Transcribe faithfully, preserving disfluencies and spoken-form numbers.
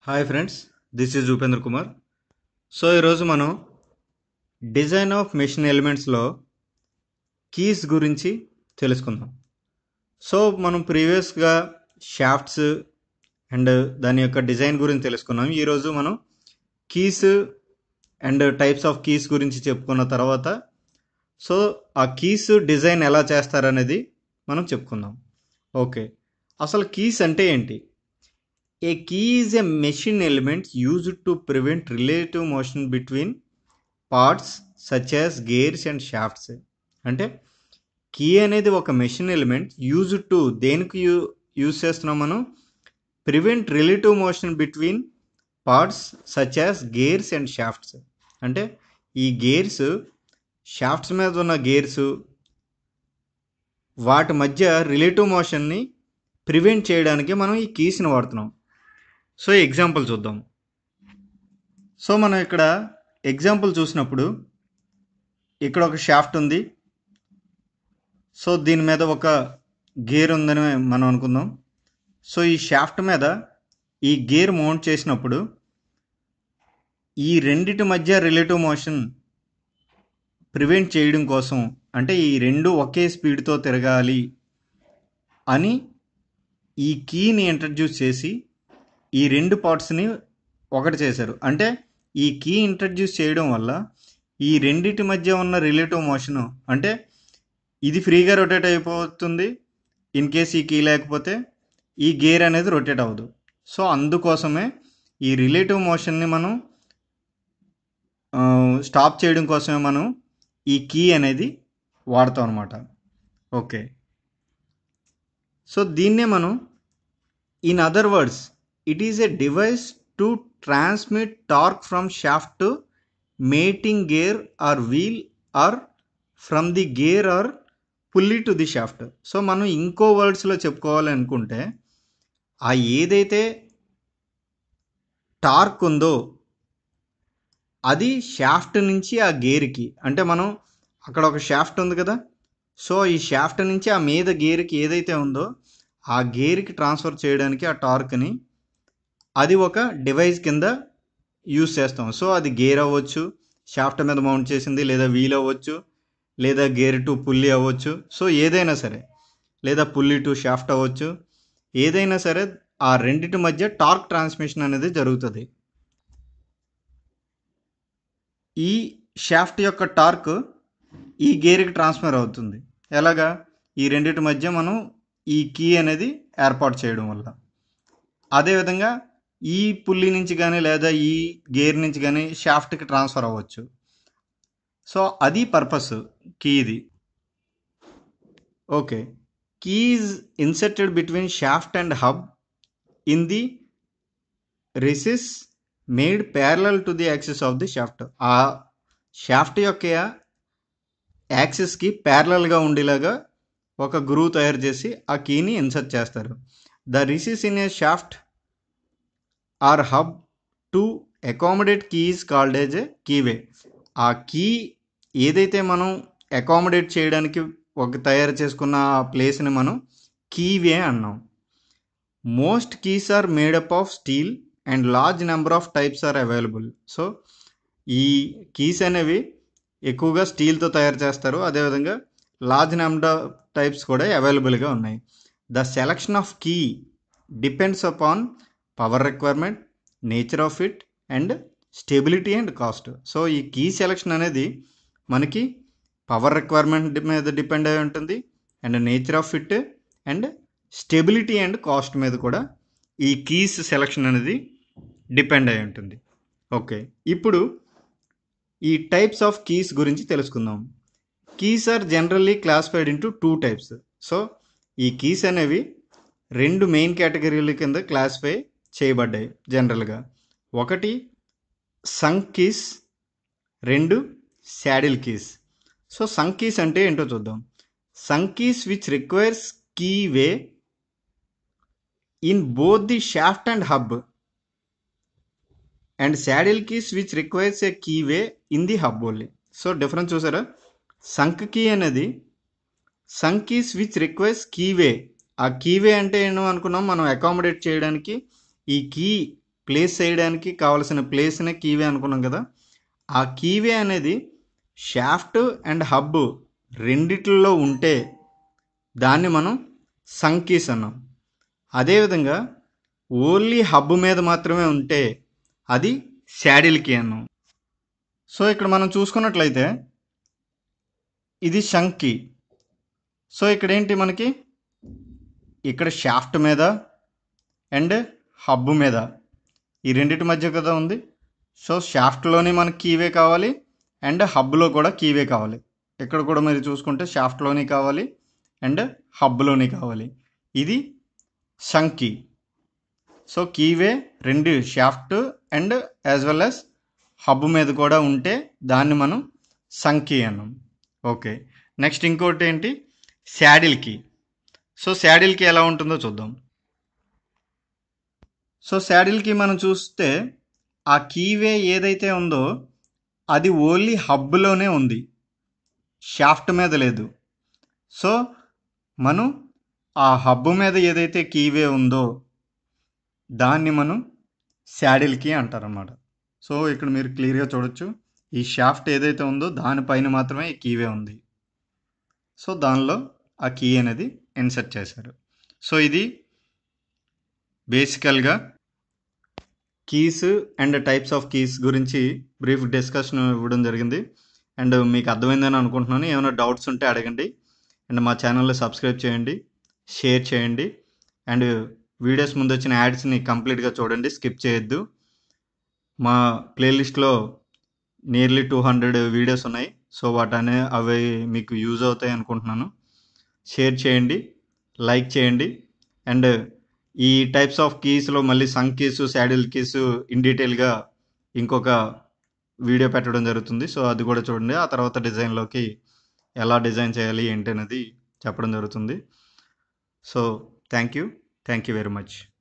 Hi friends, this is Upendra Kumar. So ఈరోజు మనం design of machine ఎలిమెంట్స్లో కీస్ గురించి తెలుసుకుందాం. సో మనం ప్రీవియస్గా షాఫ్ట్స్ అండ్ దాని యొక్క డిజైన్ గురించి తెలుసుకున్నాం. ఈరోజు మనం keys and types of keys గురించి చెప్పుకున్న తర్వాత సో ఆ కీస్ డిజైన్ ఎలా చేస్తారనేది మనం చెప్పుకుందాం. ఓకే, అసలు కీస్ అంటే ఏంటి? A key is a machine element used to prevent relative motion between parts such as gears and shafts. అంటే కీ అనేది ఒక మెషిన్ ఎలిమెంట్ యూజ్డ్ టు దేనికి యూ యూజ్ చేస్తున్నాం మనం? Prevent relative motion between parts such as gears and shafts. అంటే ఈ gears, shafts మీద ఉన్న గేర్స్, వాటి మధ్య రిలేటివ్ మోషన్ని ప్రివెంట్ చేయడానికి మనం ఈ కీస్ని వాడుతున్నాం. సో ఎగ్జాంపుల్ చూద్దాం. సో మనం ఇక్కడ ఎగ్జాంపుల్ చూసినప్పుడు ఇక్కడ ఒక షాఫ్ట్ ఉంది. సో దీని మీద ఒక గేర్ ఉందని మనం అనుకుందాం. సో ఈ షాఫ్ట్ మీద ఈ గేర్ మౌంట్ చేసినప్పుడు ఈ రెండిటి మధ్య రిలేటివ్ మోషన్ ప్రివెంట్ చేయడం కోసం, అంటే ఈ రెండు ఒకే స్పీడ్తో తిరగాలి అని ఈ కీని ఇంట్రడ్యూస్ చేసి ఈ రెండు పార్ట్స్ని ఒకటి చేశారు. అంటే ఈ కీ ఇంట్రడ్యూస్ చేయడం వల్ల ఈ రెండిటి మధ్య ఉన్న రిలేటివ్ మోషన్, అంటే ఇది ఫ్రీగా రొటేట్ అయిపోతుంది. ఇన్ కేస్ ఈ కీ లేకపోతే ఈ గేర్ అనేది రొటేట్ అవ్వదు. సో అందుకోసమే ఈ రిలేటివ్ మోషన్ని మనం స్టాప్ చేయడం కోసమే మనం ఈ కీ అనేది వాడతాం అన్నమాట. ఓకే, సో దీన్నే మనం in other words it is a device to transmit torque from shaft to mating gear or wheel or from the gear or pulley to the shaft. So మనం ఇంకో వర్డ్స్లో చెప్పుకోవాలి అనుకుంటే, ఆ ఏదైతే టార్క్ ఉందో అది షాఫ్ట్ నుంచి ఆ గేర్కి, అంటే మనం అక్కడ ఒక షాఫ్ట్ ఉంది కదా, సో ఈ షాఫ్ట్ నుంచి ఆ మీద గేర్కి ఏదైతే ఉందో ఆ గేర్కి ట్రాన్స్ఫర్ చేయడానికి ఆ టార్క్ని అది ఒక డివైస్ కింద యూస్ చేస్తాం. సో అది గేర్ అవ్వచ్చు, షాఫ్ట్ మీద మౌంట్ చేసింది, లేదా వీల్ అవ్వచ్చు, లేదా గేర్ టు పుల్లీ అవ్వచ్చు. సో ఏదైనా సరే, లేదా పుల్లీ టు షాఫ్ట్ అవ్వచ్చు, ఏదైనా సరే ఆ రెండింటి మధ్య టార్క్ ట్రాన్స్మిషన్ అనేది జరుగుతుంది. ఈ షాఫ్ట్ యొక్క టార్క్ ఈ గేర్కి ట్రాన్స్ఫర్ అవుతుంది. ఎలాగా? ఈ రెండింటి మధ్య మనం ఈ కీ అనేది ఏర్పాటు చేయడం వల్ల. అదేవిధంగా ఈ పుల్లీ నుంచి కానీ లేదా ఈ గేర్ నుంచి కానీ షాఫ్ట్కి ట్రాన్స్ఫర్ అవ్వచ్చు. సో అది పర్పస్ కీది. Okay, key is inserted between shaft and hub in the recess made parallel to the axis of the shaft. ఆ షాఫ్ట్ యొక్క యాక్సిస్కి ప్యారలల్గా ఉండేలాగా ఒక గ్రూ తయారు చేసి ఆ కీని ఇన్సర్ట్ చేస్తారు. The recess in a shaft or hub to accommodate key is called as a keyway. ఆ కీ ఏదైతే మనం అకామిడేట్ చేయడానికి ఒక తయారు చేసుకున్న ఆ ప్లేస్ని మనం కీవే అన్నాం. Most keys are made up of steel and large number of types are available. So ఈ కీస్ అనేవి ఎక్కువగా స్టీల్తో తయారు చేస్తారు. అదేవిధంగా లార్జ్ నెంబర్ ఆఫ్ టైప్స్ కూడా అవైలబుల్గా ఉన్నాయి. The selection of key depends upon power requirement, nature of it and stability and cost. So ఈ కీ సెలక్షన్ అనేది మనకి పవర్ రిక్వైర్మెంట్ మీద డిపెండ్ అయి ఉంటుంది, and nature of it and stability and cost మీద కూడా ఈ కీస్ సెలక్షన్ అనేది డిపెండ్ అయి ఉంటుంది. ఓకే, ఇప్పుడు ఈ టైప్స్ ఆఫ్ కీస్ గురించి తెలుసుకుందాం. Keys are generally classified into two types. So ఈ కీస్ అనేవి రెండు మెయిన్ కేటగిరీల కింద క్లాసిఫై చేయబడ్డాయి జనరల్గా. ఒకటి సంక్ కీస్, రెండు saddle keys. So sunk keys అంటే ఏంటో చూద్దాం. Sunk keys which requires keyway in both the shaft and hub, and saddle keys which requires a keyway in the hub only. So difference చూసారా? Sunk key అనేది sunk keys which requires key వే. ఆ keyway అంటే ఏంటో అనుకున్నాం మనం, accommodate చేయడానికి ఈ key place చేయడానికి కావలసిన ప్లేస్నే కీవే అనుకున్నాం కదా. ఆ కీవే అనేది షాఫ్ట్ అండ్ హబ్ రెండిట్లో ఉంటే దాన్ని మనం సంక్ కీస్ అన్నాం. అదేవిధంగా ఓన్లీ హబ్ మీద మాత్రమే ఉంటే అది శాడిల్ కీ అన్నాం. సో ఇక్కడ మనం చూసుకున్నట్లయితే ఇది షంక్ కీ. సో ఇక్కడ ఏంటి మనకి ఇక్కడ షాఫ్ట్ మీద అండ్ హబ్ మీద ఈ రెండింటి మధ్య కదా ఉంది. సో షాఫ్ట్లోని మనకి కీవే కావాలి అండ్ హబ్లో కూడా కీవే కావాలి. ఇక్కడ కూడా మీరు చూసుకుంటే షాఫ్ట్లోని కావాలి అండ్ హబ్లోని కావాలి. ఇది షంక్ కీ. సో కీవే రెండు shaft and as well as hub మీద కూడా ఉంటే దాన్ని మనం సంక్ కీ అన్నాం. ఓకే, నెక్స్ట్ ఇంకోటి ఏంటి saddle key. So saddle key ఎలా ఉంటుందో చూద్దాం. సో శాడిల్ కీ మనం చూస్తే ఆ కీవే ఏదైతే ఉందో అది ఓన్లీ హబ్లోనే ఉంది, షాఫ్ట్ మీద లేదు. సో మనం ఆ హబ్ మీద ఏదైతే కీవే ఉందో దాన్ని మనం శాడిల్ కీ అంటారన్నమాట. సో ఇక్కడ మీరు క్లియర్గా చూడొచ్చు, ఈ షాఫ్ట్ ఏదైతే ఉందో దానిపైన మాత్రమే ఈ కీవే ఉంది. సో దానిలో ఆ కీ అనేది ఇన్సర్ట్ చేశారు. సో ఇది బేసికల్గా keys and types of keys గురించి బ్రీఫ్ డిస్కషన్ ఇవ్వడం జరిగింది. అండ్ మీకు అర్థమైందని అనుకుంటున్నాను. ఏమైనా డౌట్స్ ఉంటే అడగండి. అండ్ మా ఛానల్లో సబ్స్క్రైబ్ చేయండి, షేర్ చేయండి. అండ్ వీడియోస్ ముందు వచ్చిన యాడ్స్ని కంప్లీట్గా చూడండి, స్కిప్ చేయొద్దు. మా ప్లేలిస్ట్లో నియర్లీ టూ హండ్రెడ్ వీడియోస్ ఉన్నాయి. సో వాటనే అవి మీకు యూజ్ అవుతాయి అనుకుంటున్నాను. షేర్ చేయండి, లైక్ చేయండి. అండ్ ఈ టైప్స్ ఆఫ్ కీస్లో మళ్ళీ sunk keys, saddle keys in డీటెయిల్గా ఇంకొక వీడియో పెట్టడం జరుగుతుంది. సో అది కూడా చూడండి. ఆ తర్వాత డిజైన్లోకి ఎలా డిజైన్ చేయాలి ఏంటి అనేది చెప్పడం జరుగుతుంది. So thank you thank you very much.